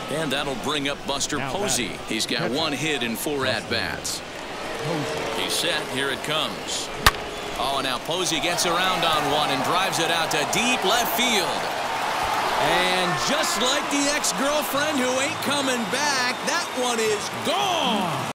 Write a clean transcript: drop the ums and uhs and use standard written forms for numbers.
And that'll bring up Buster Posey. He's got 1 hit in 4 at-bats. He's set. Here it comes. Oh, now Posey gets around on one and drives it out to deep left field. And just like the ex-girlfriend who ain't coming back, that one is gone.